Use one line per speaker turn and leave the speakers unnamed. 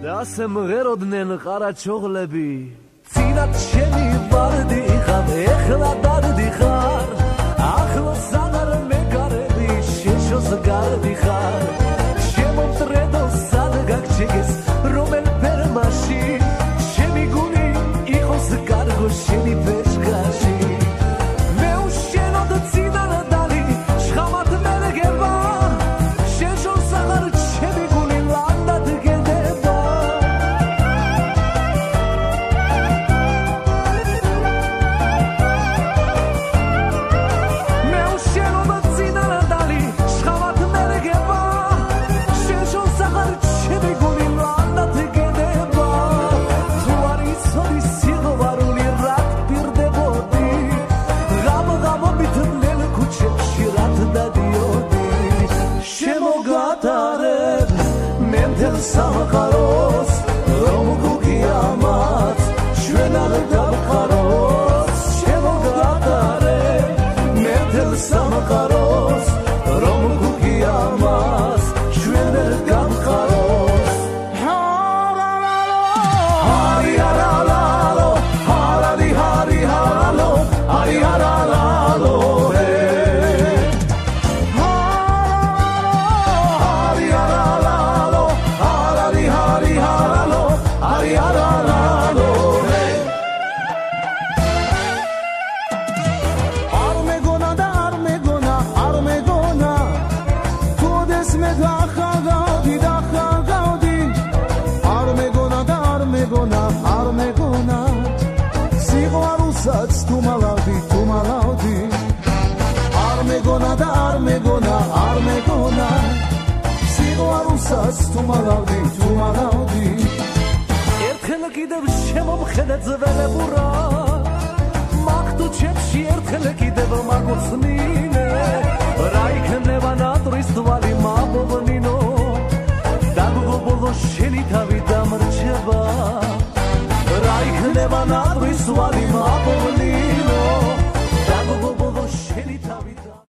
ასე მღეროდნენ ყარაჩოღლები წინათ შენი ვარდი ხარ ეხლა დარდი ხარ ახლოს აღარ მეგარები შეშოს გარდი ხარ შემომტრედო სად გაგჩიგეს რომელ ფერმაში ჩემი გული იყოს კარგო შენი ფეშკაში მე უშენოდ წინარდალი შხამად მერგება შეშოს აღარ ჩემი გული ლანდად გედება მე უშენოდ წინარდალი შხამად მერგება შეშოს აღარ ჩემი გული ლანდად გედება თუ არ იცოდი სიღვარული რად პირდებოდი ღამობით მელ ქუჩებში რად დადიოდი შემოგატარებ მე მთელ სამყაროს რომ გუგიამაც ჩვენ არ გავყაროს შემოგატარებ მე მთელ სამყაროს რომ გუგიამაც ჩვენ არ გავყაროს ჰარი ჰარალალო ჰარალი ჰარი ჰარალო ჰარი ჰარალალო ჰარი ჰარალალო ჰარალი ჰარი ჰარალო ჰარი ჰარალალო არ მეგონა და არ მეგონა არ მეგონა თუდეს მე დახაგავდი დახაგავდი არ მეგონა და არ მეგონა არ მეგონა სიყვარულსაც თუ მალავდი თუ მალავდი არ მეგონა და არ მეგონა არ მეგონა სიყვარულსაც თუ მალავდი თუ მალავდი ერთხელ კიდევ შემომხედე ძველებურა მაგ თუ ჩემში ერთხელ კიდევ მაგოცნინე რა იქნება ნატრის თვალი მაბობნინო დაგუბოლო შენი თავი დამრჩება რა იქნება ნატრის თვალი მაბობნინო